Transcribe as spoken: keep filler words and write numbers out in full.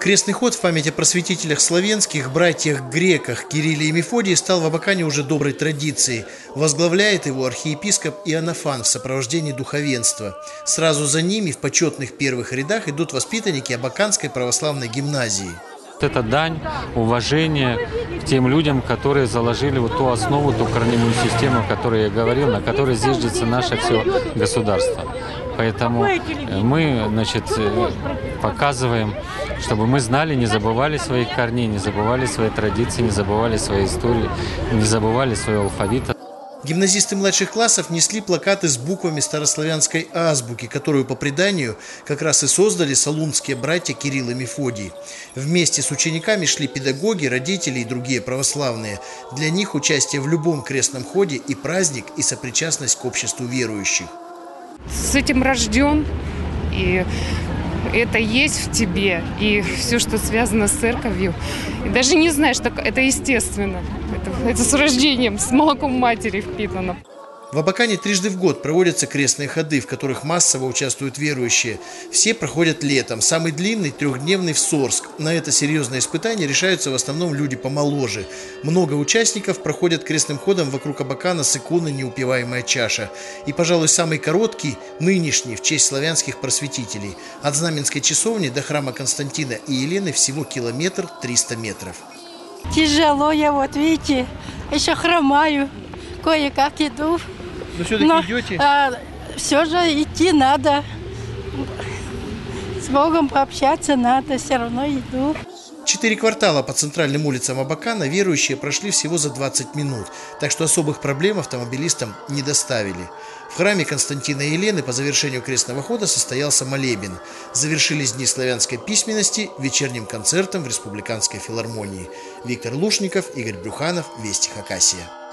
Крестный ход в память о просветителях славянских, братьях-греках Кирилле и Мефодии стал в Абакане уже доброй традицией. Возглавляет его архиепископ Иоаннафан в сопровождении духовенства. Сразу за ними в почетных первых рядах идут воспитанники Абаканской православной гимназии. Это дань уважения к тем людям, которые заложили вот ту основу, ту корневую систему, о которой я говорил, на которой зиждется наше все государство. Поэтому мы, значит, показываем, чтобы мы знали, не забывали своих корней, не забывали свои традиции, не забывали свои истории, не забывали своего алфавита. Гимназисты младших классов несли плакаты с буквами старославянской азбуки, которую, по преданию, как раз и создали солунские братья Кирилл и Мефодий. Вместе с учениками шли педагоги, родители и другие православные. Для них участие в любом крестном ходе и праздник, и сопричастность к обществу верующих. С этим рожден, и это есть в тебе, и все, что связано с церковью. И даже не знаешь, что это естественно. Это, это с рождением, с молоком матери впитано. В Абакане трижды в год проводятся крестные ходы, в которых массово участвуют верующие. Все проходят летом. Самый длинный – трехдневный в Сорск. На это серьезное испытание решаются в основном люди помоложе. Много участников проходят крестным ходом вокруг Абакана с иконой «Неупиваемая чаша». И, пожалуй, самый короткий – нынешний, в честь славянских просветителей. От Знаменской часовни до храма Константина и Елены всего километр триста метров. Тяжело я, вот видите, еще хромаю, кое-как иду. Но все-таки Но, идете? А, все же идти надо. С Богом пообщаться надо, все равно иду. Четыре квартала по центральным улицам Абакана верующие прошли всего за двадцать минут, так что особых проблем автомобилистам не доставили. В храме Константина и Елены по завершению крестного хода состоялся молебен. Завершились дни славянской письменности вечерним концертом в Республиканской филармонии. Виктор Лушников, Игорь Брюханов, Вести Хакасия.